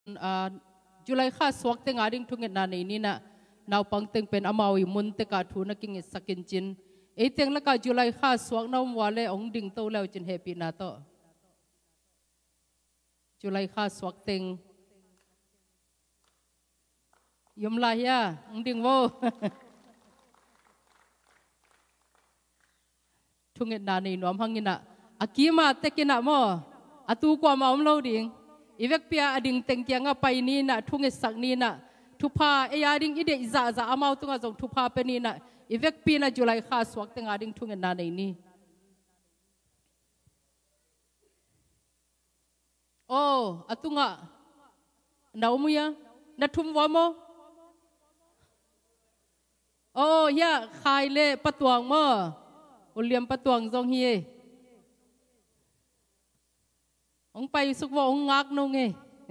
จุลัยข้าสวกเตงอาดิ่งทุ่งเงินนานี่นะนาวปังเตงเป็นอมาวิมุนเตกาทูนักกิงสักกินจินเอเตงละกาจุลัยข้าสวกน้ำวาเลองดิ่งโตแล้วจินเฮปีนาโตจุลัยข้าสวกเตงยมลายะองดิ่งโวทุ่งเงินนานี่นวมหังกินะอากีมาเตกินะโมอาตูกว่ามาอมโลดิ่งอีเวกเปียอดิ่งเต็งเกียงไปนี่นะทุ่งเงินสักนี่นะทุพาเอียดิ่งอีเดอิจ่าอามาตุงอาจงทุพาเป็นนี่นะอีเวกปีนะจุลัยข้าสวกเต็งอาดิ่งทุ่งเงินนานี่โอ้อาตุงอ่ะนาวมุยะนัดทุ่มวะโมโอ้ยะขายเล่ปะตวงโมอุเลียมปะตวงจงเฮียองไปสุกว่าองงักนงไง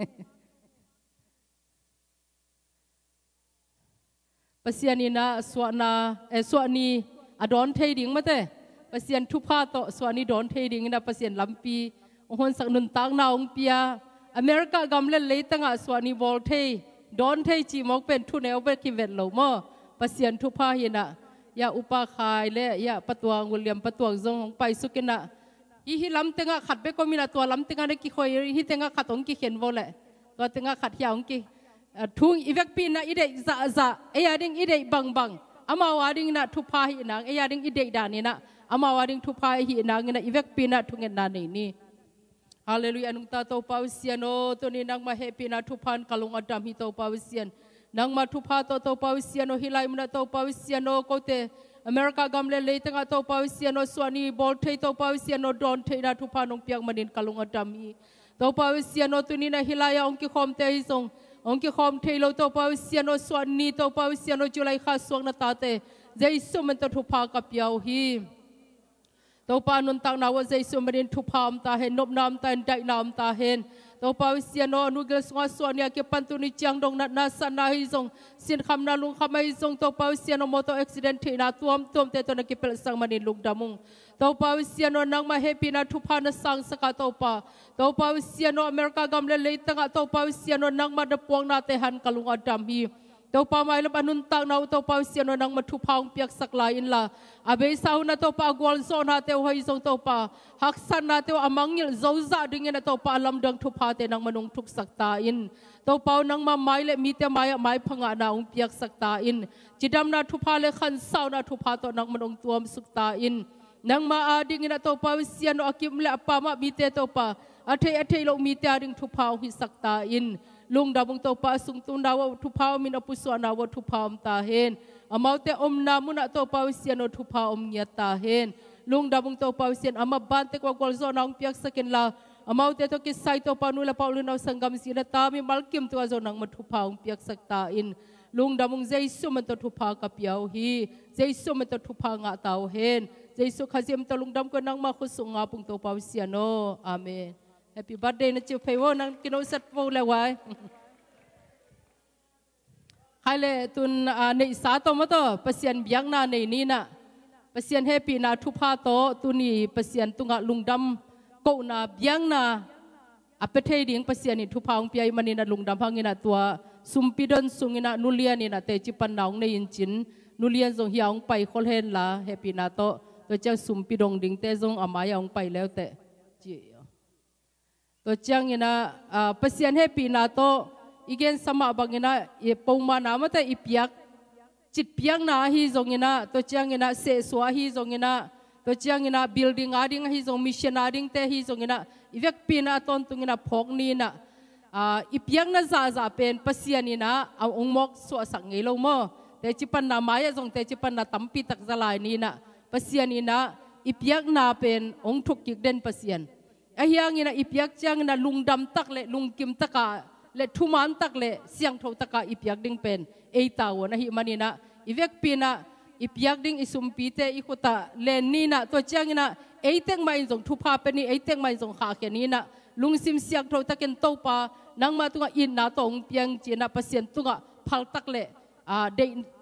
ปัสยานีนะสวนาสวนีอดอนเทดิ่งมาเต้ปัสยานทุพาโตสวนีดอนเทดิ่งนะปัสยานลำปีองคนสักนุนตังนาองเปียอเมริกากำเล่นเลยตั้งอ่ะสวนีวอลเทดอนเทจีมอกเป็นทุนเอลเบคิเวตโลมอปัสยานทุพาเฮนะยาอุปาคายเล่ยาปะตวงวิลเลียมปะตวงจงองไปสุกินะฮิลำเต็งขัดเบก็มีนะตัวลำเต็งได้กี่คอยฮิเต็งขัดองกี่เขียนโวเลยตัวเต็งขัดยาองกี่ทุ่งอีเวกปีนะอีเดจะเอียดิ้งอีเดบังอามาวาดิ้งนะทุพาหินางเอียดิ้งอีเดดานี่นะอามาวาดิ้งทุพาหินางนะอีเวกปีนะทุ่งเงินนานี่ฮาเลลูยานุงตาโตปาวิเซียนโอตัวนี้นางมาเฮปีนะทุพานกะลุงอดัมฮิโตปาวิเซียนนางมาทุพาโตปาวิเซียนโอฮิไลมุนะโตปาวิเซียนโอโกเตอเมริกากำเล่เลยตั้งแต่ตัวปาวิเซียนอสวานีบอลเทตัวปาวิเซียนอดอนเทนะทุพานองเปียงมันดินกะลุงอดัมฮีตัวปาวิเซียนอตัวนี้นะฮิลายาองกิคอมเตฮิซงองค์คอมเทโลตัวปาวิเซียนอสวานีตัวปาวิเซียนอจุลัยข้าสวงนาตาเตเจสุมันตัวทุพากับยาวฮีตัวปานุนตังนาวเจสุมันดินทุพามตาเห็นนบน้ำตาได้น้ำตาเห็นตัวปาวิเซียนอนุเกลสงสวนีเก็บปันตุนิจังดงนัดนาสันนาฮิซงสินคำนาลุงคำฮิซงตัวปาวิเซียนอมอตัวอุบิเหตุที่นาตัวมเตตัวนักเก็บเป็นสังมันดินลุงดามุงตัวปาวิเซียนอนังมาเฮปีนาทุพานาสังสกัดตัวปาวิเซียนออเมริกากำเล่เลยตั้งตัวปาวิเซียนอนังมาดปวงนาเตหันกะลุงอดัมฮีตัวปาไม่ละปนุนตังนาตัวปาวิเซียนอนังมาทุพาองเปียกสักลายอินละอาเบสาวนาตัวปากวอลโซนาเตวฮิซงตัวปาฮักสันนาเตวอามังยิลโจซาดึงเงินตัวปาลำดังทุพาเตนังมานุงทุกสักตาอินตัวปานังมาไม้เละมีแต่ไม้พังอานาองเปียกสักตาอินจิดำนาทุพาเละขันสาวนาทุพาตัวนังมานุงตัวมสุกตาอินนังมาอาดิ่งเงินตัวปาวิเซียนอกิมเละปามามีแต่ตัวปาอาเทโลมีแต่ดิ่งทุพาหิสักตาอินลุงดาบงตัวปาสุงตุนดาวทุพามินอปุสวานาวทุพามตาเฮนอามาเตอมนามุนะตัวปาวิเซียนอทุพาอมเนียตาเฮนลุงดาบงตัวปาวิเซียนอามาบันเตกวากอลโซนองเปียกสกินลาอามาเตตัวกิไซตัวปานุละปาลุนเอาสังกัมสีละตามีมัลกิมตัวโซนังมาทุพาอมเปียกสักตาอินลุงดาบงเจสุมันตัวทุพากับยาวฮีเจสุมันตัวทุพางะตาวเฮนเจสุขจิมตัวลุงดาบก็นังมาขุสุงอาปุงตัวปาวิเซียนโออาเมน Happy birthday นะจิ๋วเฟวนังกินเอาสัตว์โฟเลยไว้ใครเลยตุนในสาตัวมาตัวเปลี่ยนเบียงนาในนี้นะเปลี่ยนให้ปีนาทุพาโตตุนีเปลี่ยนตุงะลุงดำกูนาเบียงนาอเปเทดิ่งเปลี่ยนนี่ทุพาองเปียมันนี่นะลุงดำพังนี่นะตัวซุมปีดอนซุงนี่นะนุเลียนี่นะเตจิปันนองในยินจินนุเลียนส่งเหี่ยวไปคนเห็นละให้ปีนาโตตัวเจ้าซุมปีดงดิ่งเตจงอามายองไปแล้วแต่จีตัวเจ้านี่นะเปลี่ยนให้ปีนาโตอีกเกณฑ์สมัครบางอย่างนะอีปงมานามาแต่อีเปียกจิตเปียกนาฮีจงอย่างนะตัวเจ้าอย่างนะเสสวาฮีจงอย่างนะตัวเจ้าอย่างนะบิลดิ้งอาดิ้งฮีจงมิชชันอาดิ้งเตฮีจงอย่างนะอีเวกปีน่ะตอนตุงอย่างนะพกนี่นะอีเปียกน่ะจะเป็นปัสยานี่นะเอาองค์มกสวสังเงลงมั้งแต่จิปันนามายจงแต่จิปันนาตั้มปีตักจะลายนี่นะปัสยานี่นะอีเปียกนาเป็นองค์ทุกกิกเด่นปัสยานไอ้ยังนี่นะอีเปียกเจ้าอย่างนะลุงดำตักเลยลุงกิมตักกะเลทุมันตักเลเสียงทตะกาอีพยักดิ่งเป็นเอตาวนะฮิมันนี่นะอีเวกปีนะอีพยักดิ่งอิสุมปีเตอีขุตะเลนนี่นะตัวเจ้านี่นะเอเต็งไม่ส่งทุพาเป็นนี่เอเต็งไม่ส่งขาแค่นี้นะลุงซิมเสียงทตะเกนโตปานังมาตุงอินนาตงเปียงจีนะเปอร์เซ็นต์ตุงพัลตักเลเด